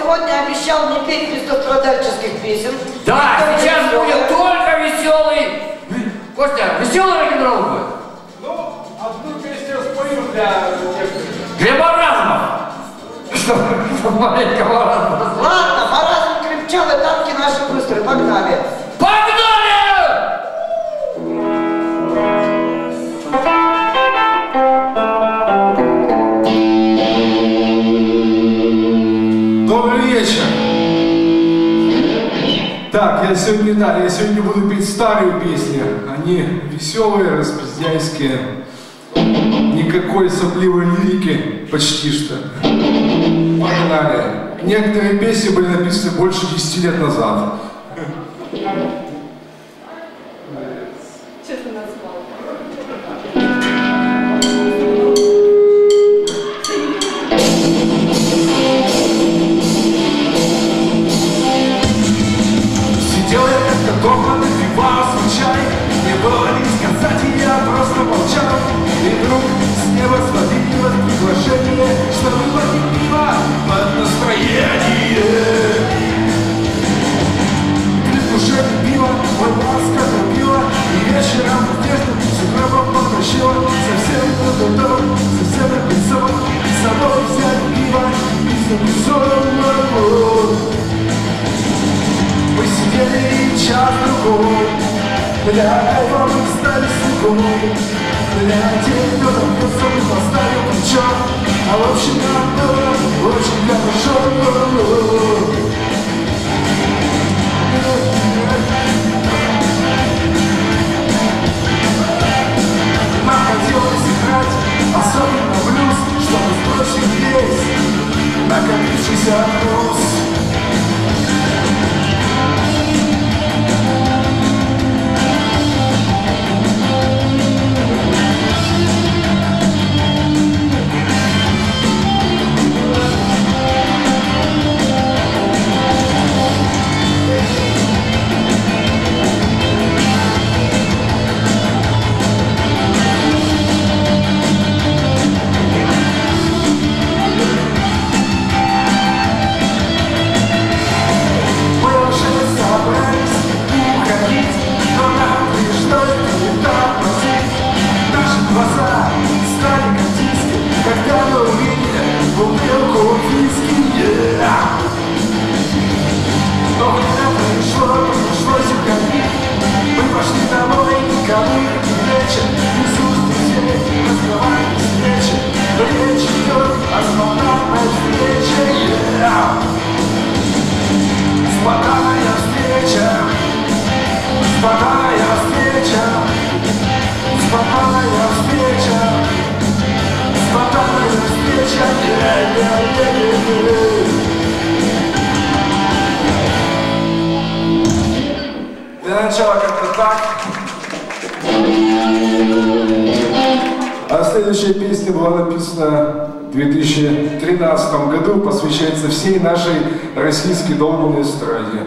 сегодня обещал не петь вместо страдальческих песен. Да, сейчас будет только веселый. Костя, веселый рок-н-ролл будет? Ну, одну песню спою для маразма. Что маленького маразма. Ладно, маразм крепчал, и танки наши быстрые. Погнали. Погнали! Добрый вечер. Так, я сегодня буду петь старые песни. Они веселые, распиздяйские. Никакой сопливой лирики почти что. Погнали. Некоторые песни были написаны больше 10 лет назад. Честно назвал. Сидел я как-то дома, напивал свой чай. Не было ни сказать, и я просто молчал. И вдруг с неба свалилось приглашение, чтобы попить пиво под настроение. Предвкушение пива, мой бас как убило. И вечером надежду с утра потащила. Совсем готов, совсем написал. С собой взять пиво и записал. Мы сидели час-другой, для этого мы стали слугой. Для тех, кто там пьется, мы поставил плечо. А в общем, нам было очень хорошо. Нам хотелось играть, особенно блюз, чтобы сбросить весь накопившийся груз. Для начала как-то так. А следующая песня была написана в 2013 году, посвящается всей нашей российской долбанной эстраде.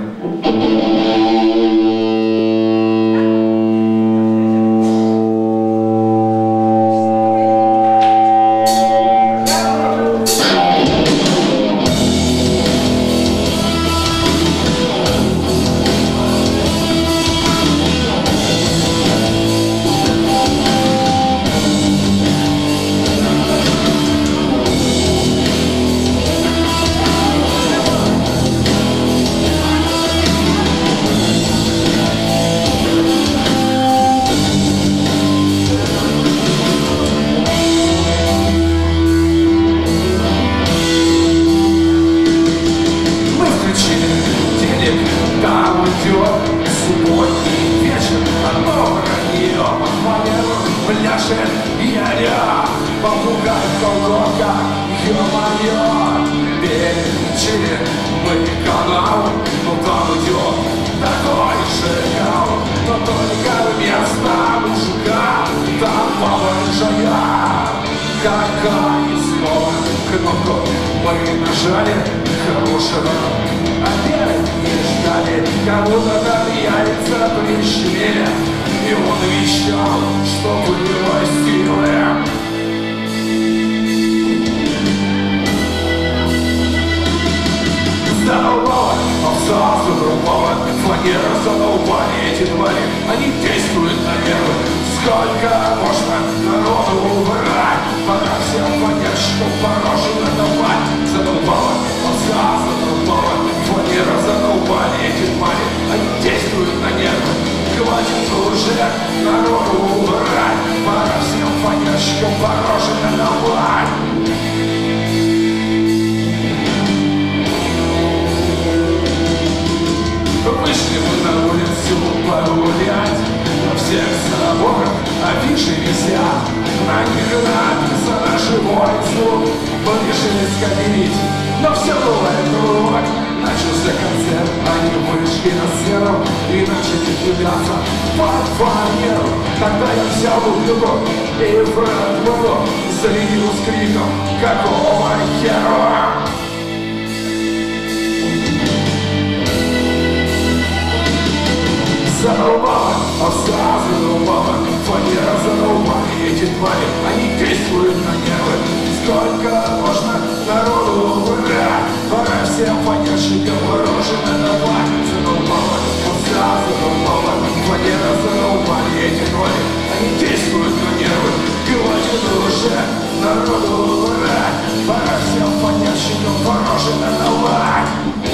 задолбали эти твари, они действуют на нервы. Сколько можно народу врать? Пора всем понять, что порожено давать. Задолбало овса, задолбало фанера, задолбали эти твари, они действуют на нервы. Хватит уже народу врать. Пора всем понять, что порожено давать. Вышли мы на улицу погулять, на всех заборах афиши висят, на них написано живой звук. Мы решили сходить, но все бывает вдруг. Начался концерт, они вышли на сцену и начали кидаться под фанеру. Тогда я взял бутылку и в рот залил с криком: какого хера? Задолбала, овса задолбала, фанера задолбали эти твари, они действуют на нервы. Сколько можно народу врать? Пора всем фанерщикам мороженое давать. Задолбала, овса задолбала, фанера задолбали эти твари, они действуют на нервы. Хватит уже народу врать. Пора всем фанерщикам мороженое давать.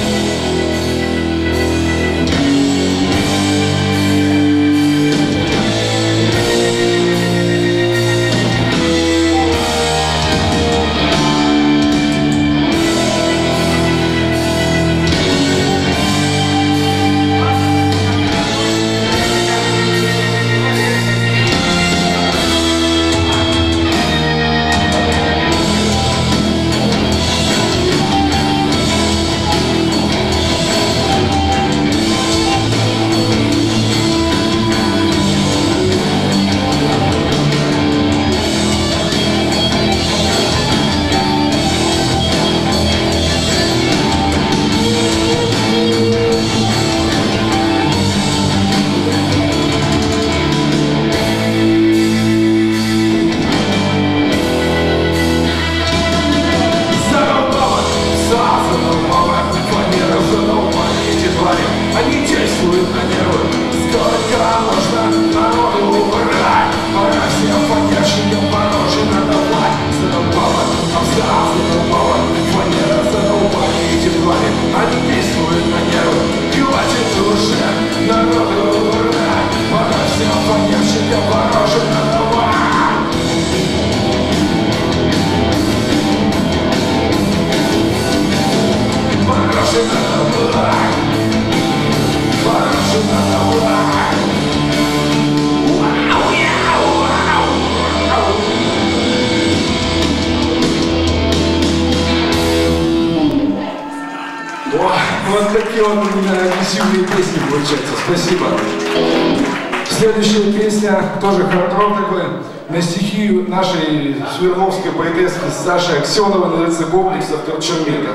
Вот такие вот у меня агрессивные песни получаются. Спасибо. Следующая песня, тоже хард-рок такой, на стихи нашей свердловской поэтессы Саши Аксеновой, называется «Комплекс авторчермета».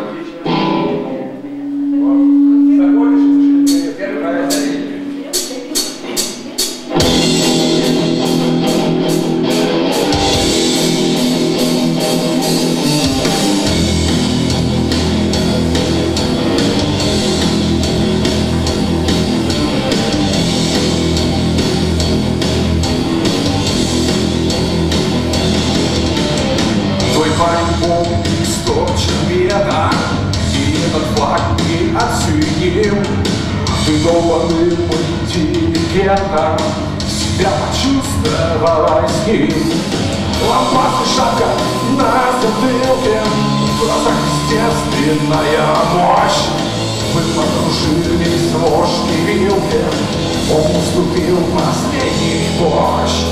Ты долбанным интеллигентом себя почувствовала с ним. Лампасы шапка на затылке, в глазах естественная мощь. Вы подружились в ложке вилки, он уступил последний борщ.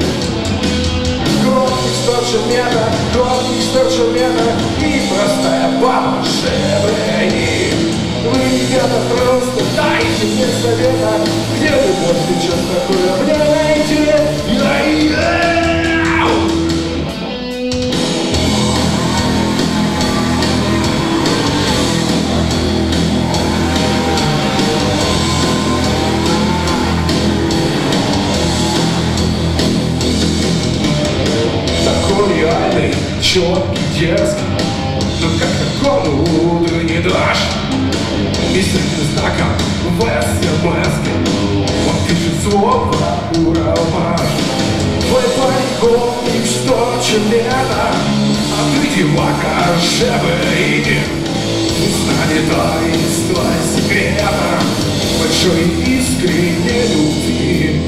Громкий сторчумета и простая баба шебрени. Вы, ребята, просто дайте мне совета, где любовь сейчас такое мне найти. Такой реальный, четкий, дерзкий, но как такому ты не дашь. Мистер знаком в СМС-ке слово ураваш. Твой парень гопник, что чемпиона, а ты девака, шебе. Узнали таинство секрета большой искренней любви.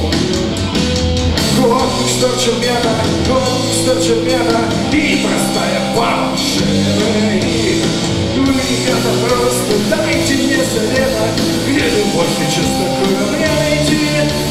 Гопник, что чемпиона, и простая папа, шебе. Вы, ребята, просто дайте мне совета, где любовь сейчас такое мне найти.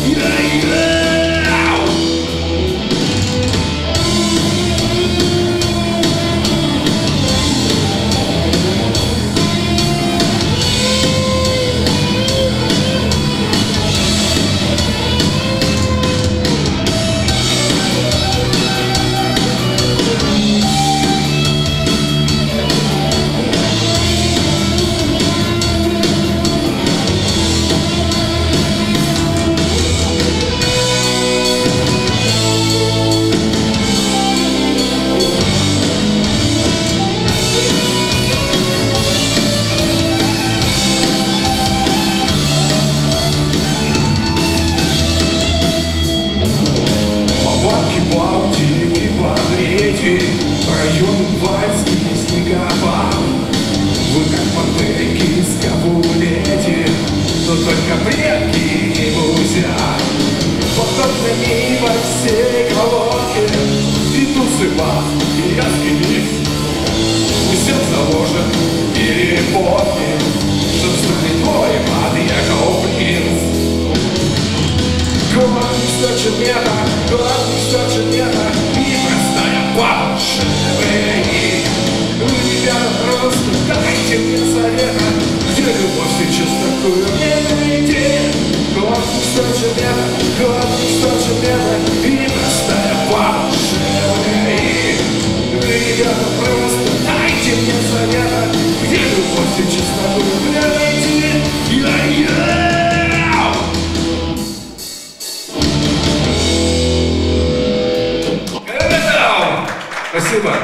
Спасибо.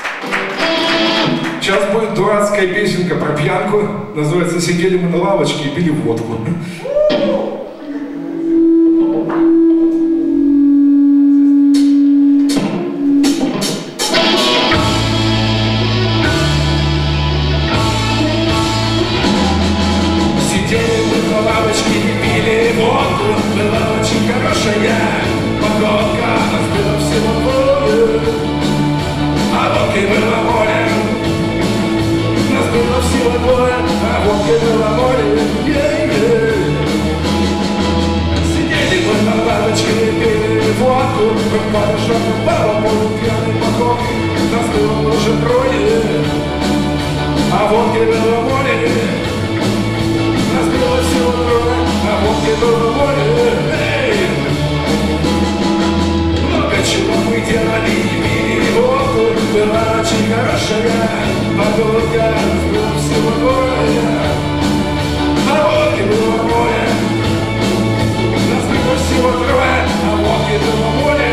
Сейчас будет дурацкая песенка про пьянку. Называется «Сидели мы на лавочке и пили водку». Сидели мы на лавочке и пили водку. Была очень хорошая погодка, нас было всего двое, а водки было море. Нас было всего двое, а водки было море. Сидели мы на лавочке и пили водку. Хорошо было полупьяный поход. Нас было уже трое, а водки было море. Нас было всего трое, а водки было море. Много чего мы делали и пили водку. Была очень хорошая погодка, нас было всего трое, а водки было море. Нас было всего трое, а водки было море.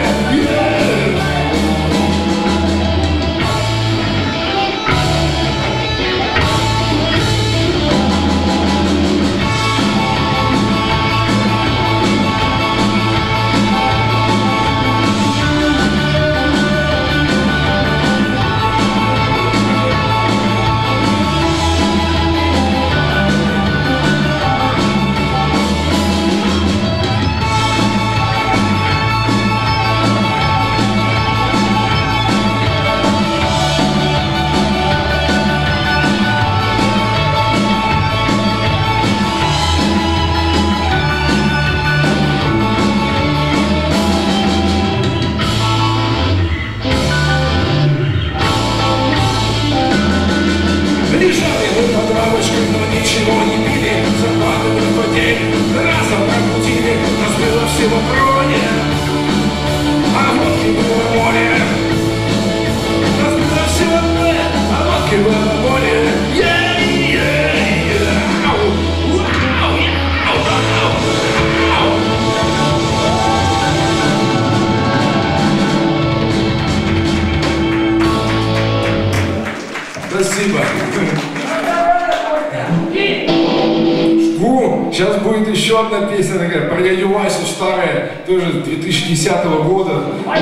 Лежали мы под лавочкой, но ничего не пили. Захватывали в тот день, разом прокрутили. Нас было всего трое, а водки было море. Нас было всего трое, а водки было море. Спасибо. Сейчас будет еще одна песня такая про дядю Васю, старая, тоже 2010 года.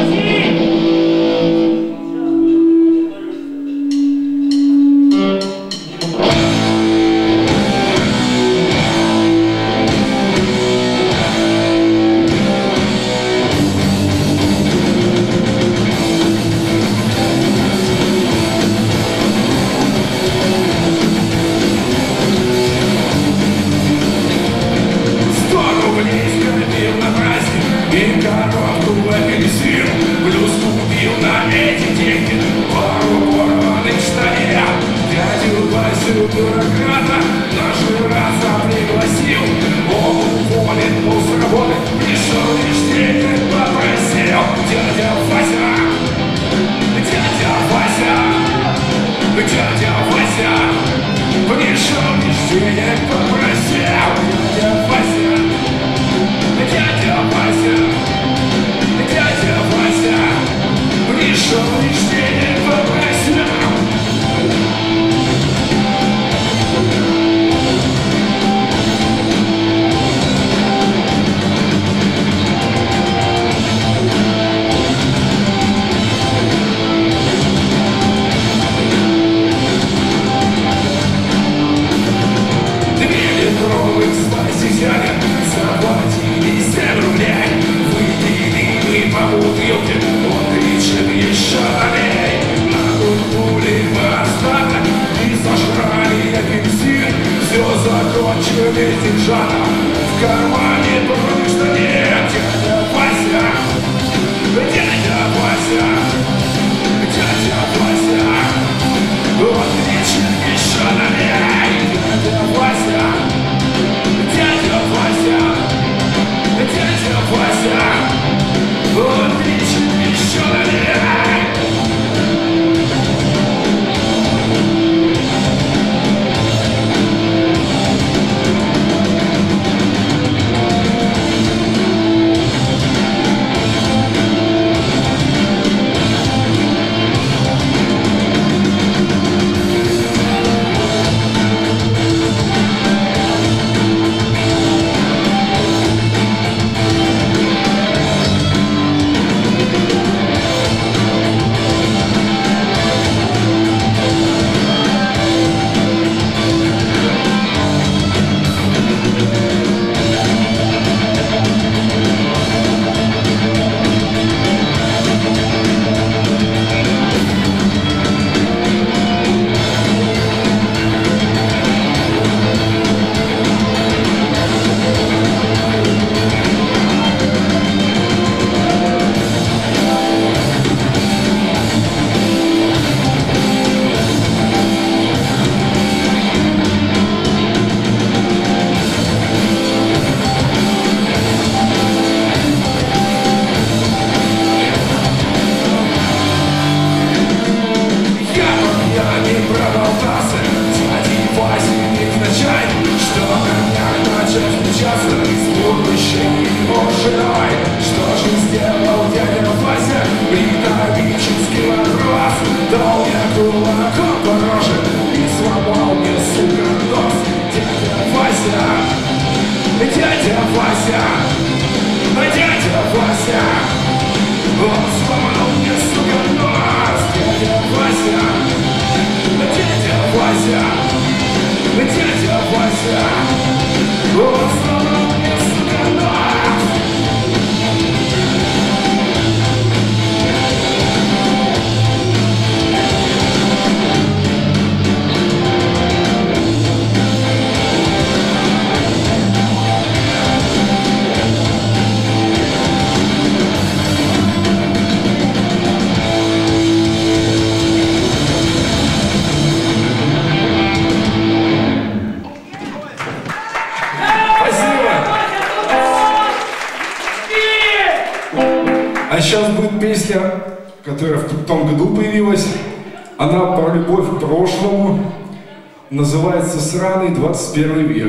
А сейчас будет песня, которая в том году появилась. Она про любовь к прошлому. Называется «Сраный 21 век».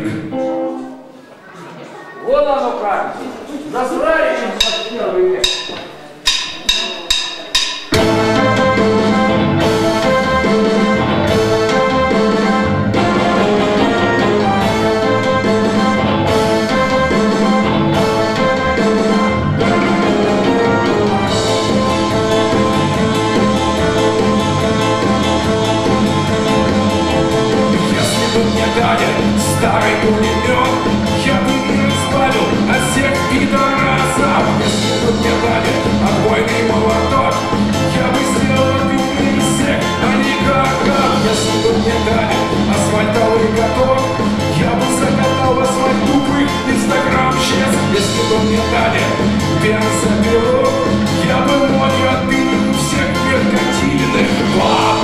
Вот оно как. Засрали 21 век. бы мне дали старый пулемет, я бы не избавил от всех пидорасов. Если бы мне дали отбойный молоток, я бы сделал любимый из всех олигархов. Если бы мне дали асфальтовый каток, я бы закатал в асфальт тупых инстаграмщиц. Если бы мне дали бензопилу, я бы молью отбил всех меркантильных баб.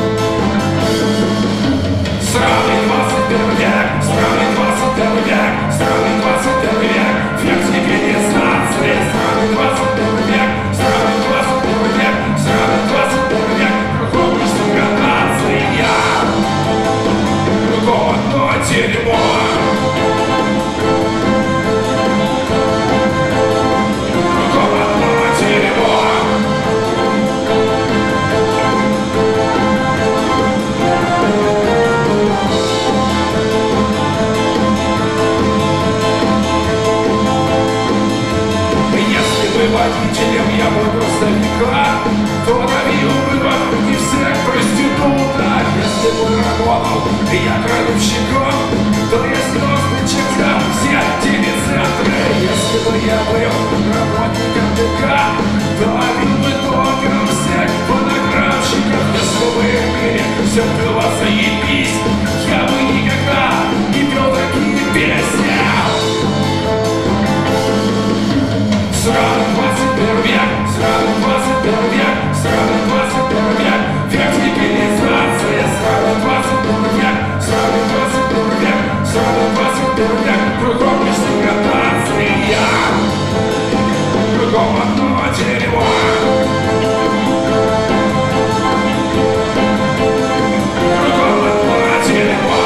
Странный 21 век, странный 21 век, странный 21 век, век цивилизации. Странный 21 век, странный 21 век, странный 21 век, кругом эксплуатация, кругом одно дерьмо. Кругом одно дерьмо. Водителем я бы просто века, то давил бы вокруг и всех проституток. Если бы работал я крадовщиком, то я снес бы чертям все телецентры. Если бы я был работником ДК, то ловил бы током всех фотографщиков. Если бы в мире все было заебись, я бы никогда не пел такие песни. Сраный 21 век, сраный 21 век, сраный 21 век, век цивилизации. Сраный 21 век, сраный 21 век, сраный 21 век, кругом эксплуатация, кругом одно дерьмо. Кругом одно дерьмо.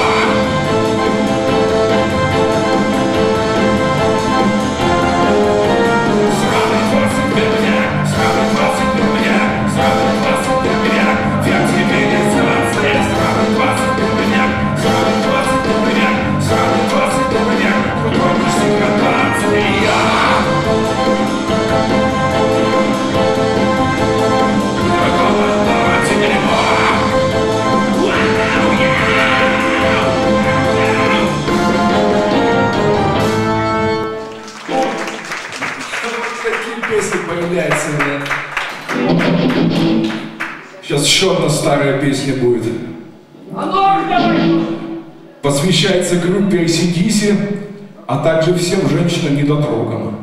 Появляется, сейчас еще одна старая песня будет. Посвящается группе AC/DC, а также всем женщинам-недотрогам.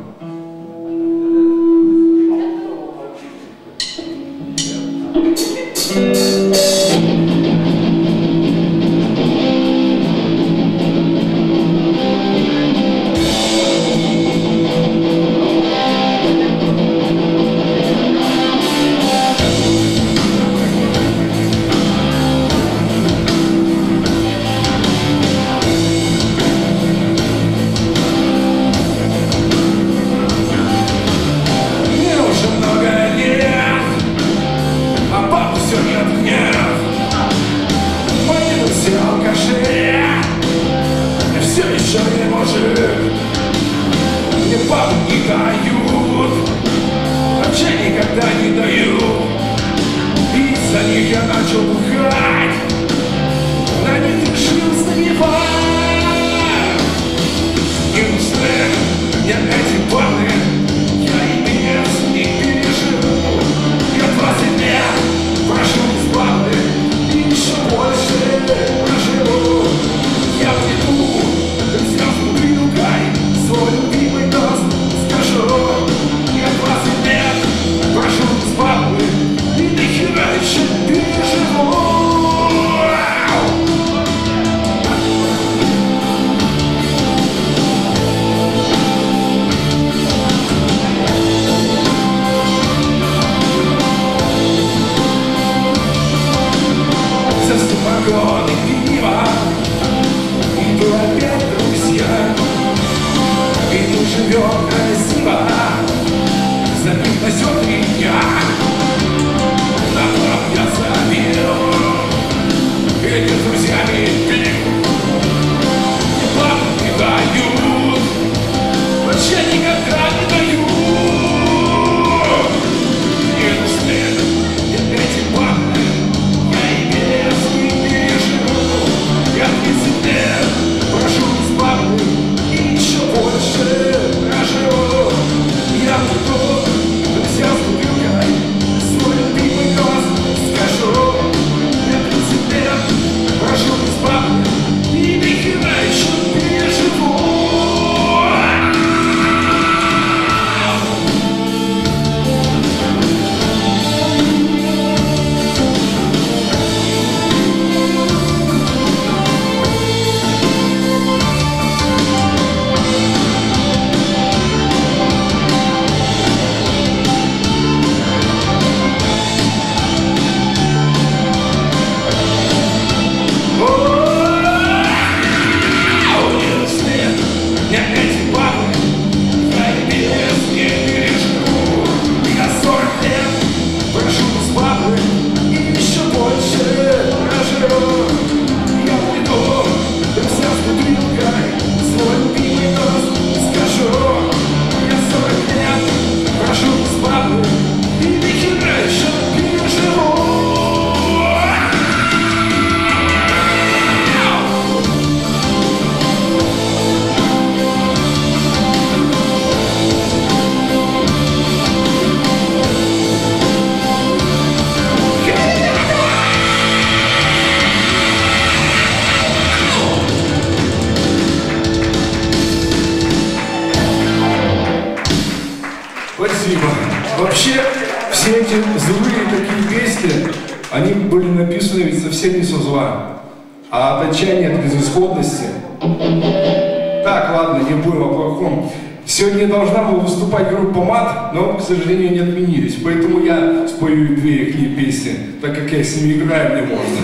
Вообще, все эти злые такие песни, они были написаны ведь совсем не со зла, а от отчаяния, от безысходности. Так, ладно, не будем о плохом. Сегодня должна была выступать группа МАТ, но, к сожалению, не отменились. Поэтому я спою две их песни, так как я с ними играю, мне можно.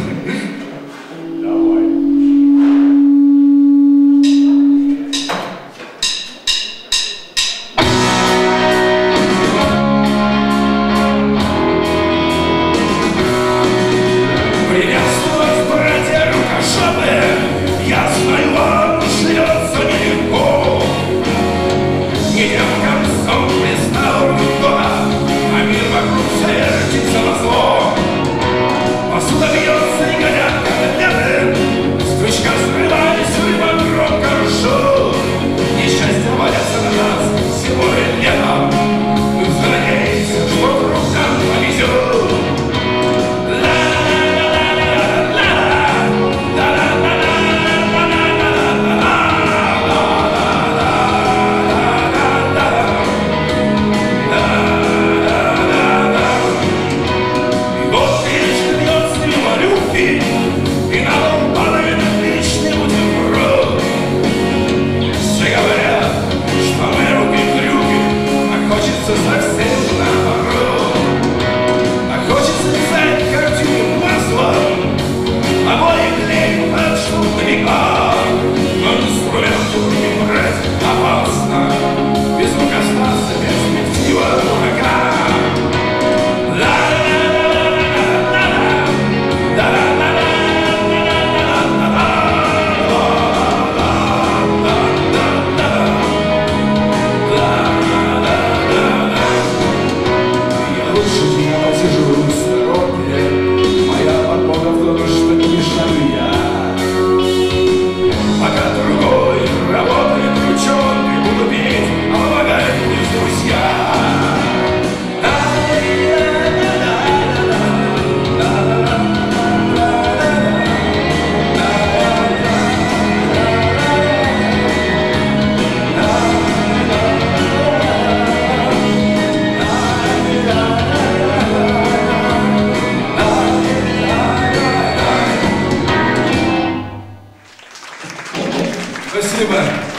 Спасибо.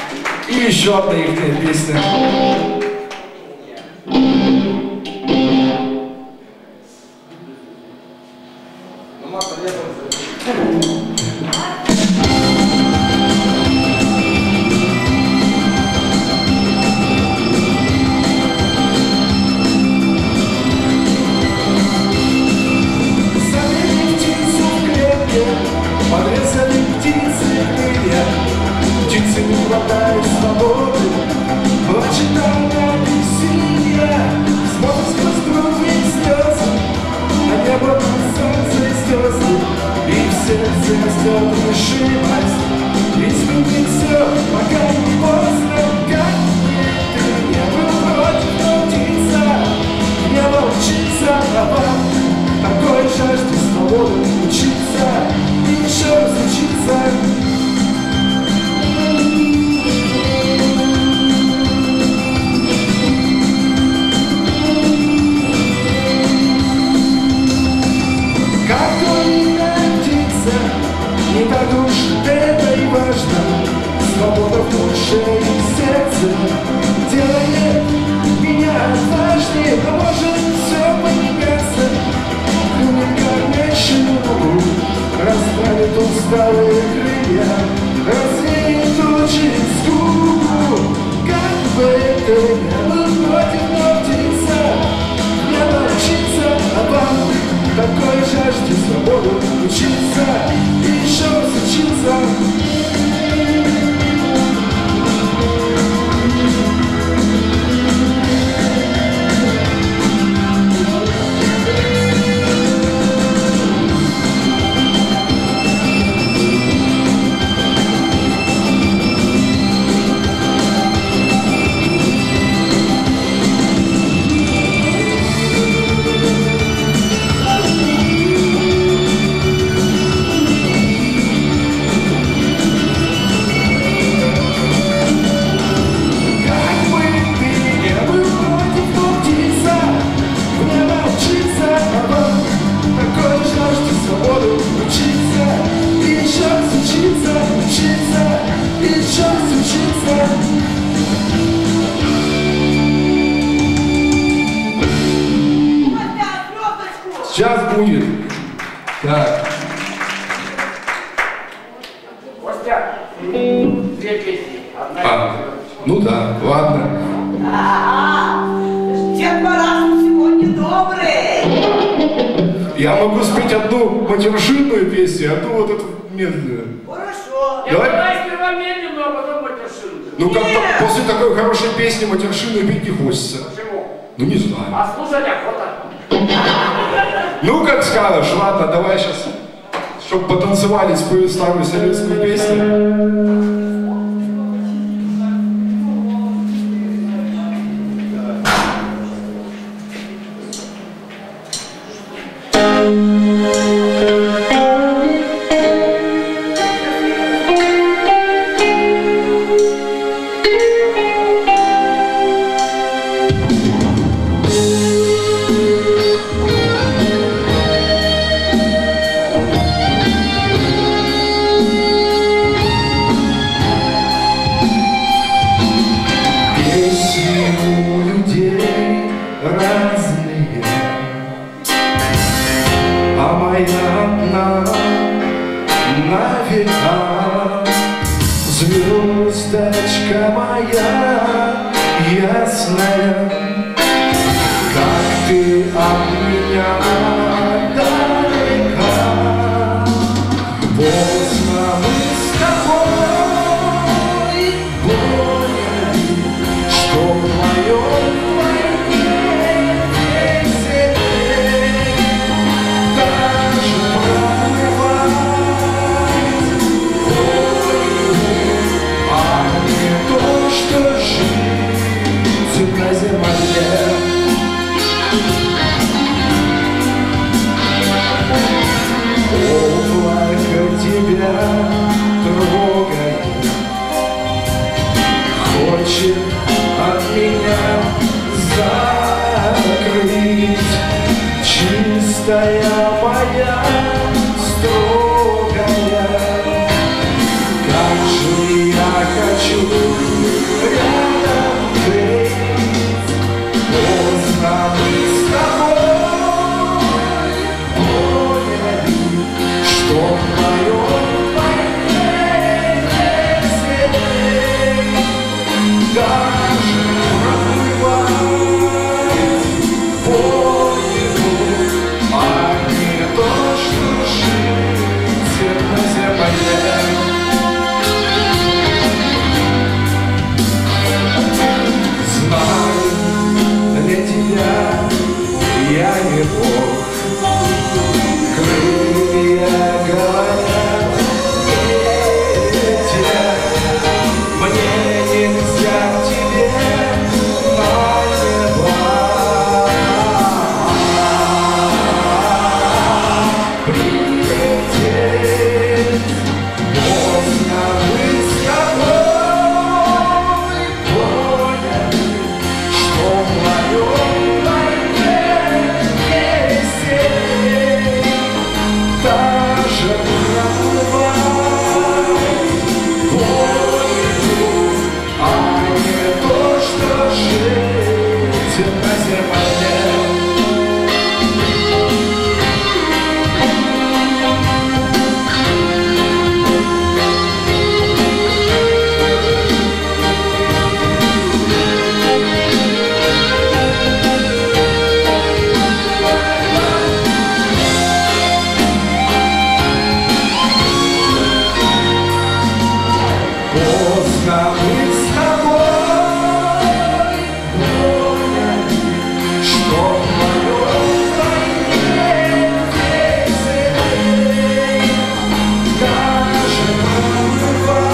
И еще одна их песня. Подрезали птицы крылья, птицы не хватает свободы, плачет там на бессилье, смотрит сквозь другие слезы, на небо солнце и звезды, и в сердце растет решимость изменить все, пока не поздно, как ты не был против, но птица не волчица, такой жажде свободы учиться и еще раз учиться. Как только птица, не так уж это и важно, свобода в душе и сердце делает меня отважнее, но может все поменяться. Расправит усталые крылья, развеет тучи скуку. Как бы это ни было против, но птица не научиться, а вам такой жажде свободы учиться и еще раз учиться. Сейчас будет. Так. Костя, две песни. Одна Ну да, ладно. Дед Мороз сегодня добрый. Я могу спеть одну матершинную песню, одну вот эту медленную. Хорошо. Давай. сперва медленную, а потом матершинную. Ну как-то после такой хорошей песни матершинную петь не хочется. Почему? Ну не знаю. А слушать охота. Ну как скажешь, ладно, давай сейчас, чтобы потанцевали, спою старую советскую песню. Звездочка моя ясная, как ты от меня далека, поздно мы с тобой поняли, что в моем войне веселей даже прорывать. То, что жизнь на земле, облако тебя трогает, хочет от меня закрыть. Чистая моя, строгая, как же я хочу рядом быть. Поздно мы с тобой поняли, что в моем войне веселей даже прорывать воину, а не то, что жить на земле. Для тебя я не Бог, крылья говорят ветер, мне нельзя к тебе на небо. Прилететь, поздно мы с тобой поняли, что в моем войне веселей даже прорывать войну, а не то, что жить на земле. Поздно мы с тобой поняли, что в моем войне веселей даже прорывать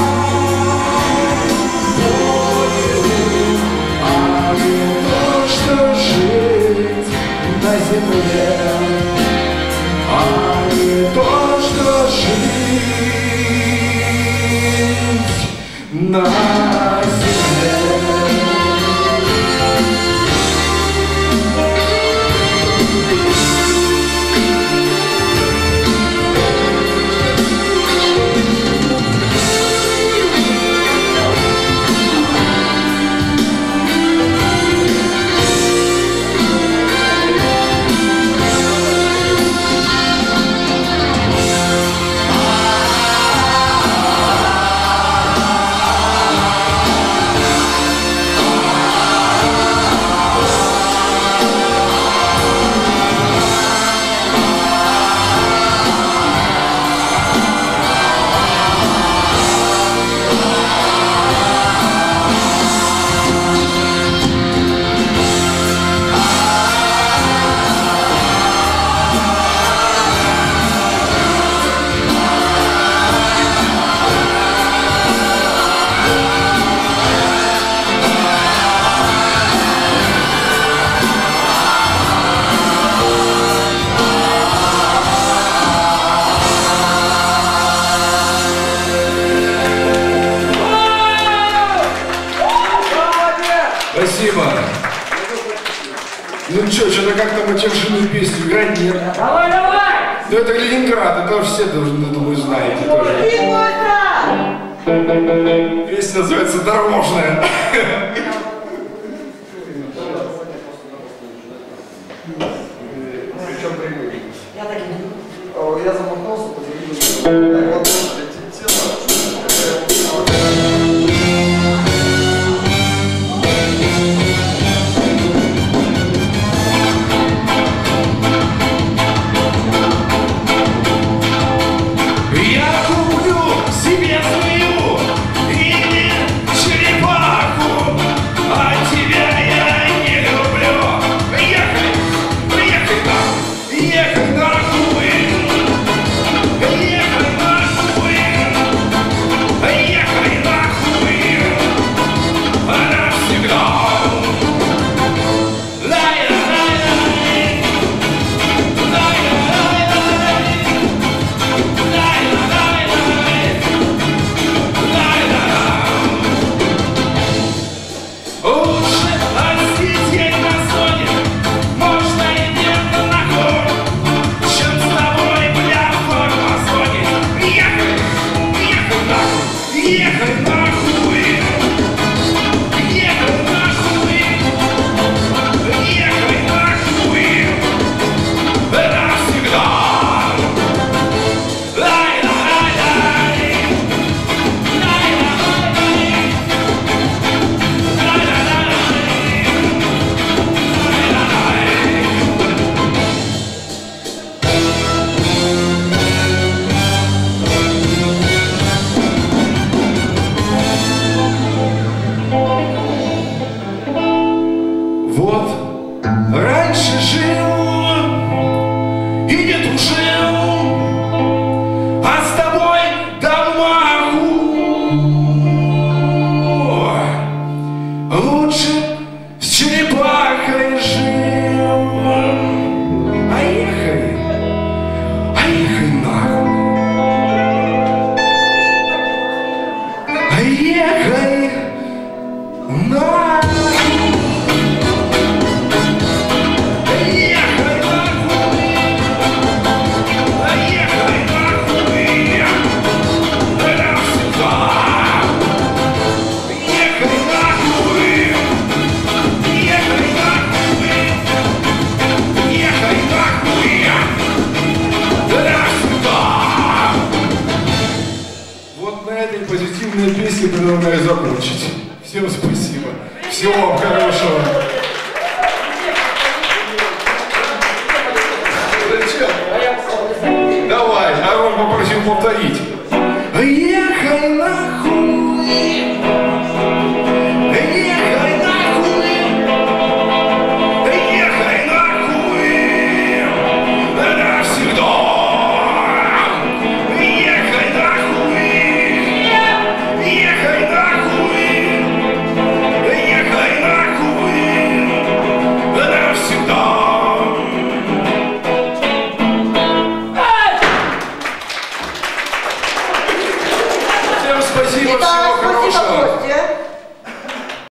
воину, а не то, что жить на земле, а не то, что жить на земле. Спасибо. Ну что-то как-то матершинную песню играть нет. Давай, давай! Ну это Ленинград, это все должны, думаю, знаете тоже. Песня называется «Дорожная». Я замахнулся, поделился. Песни предлагаю закончить. Всем спасибо. Всего вам хорошего. Зачем? Давай, а он попросил повторить.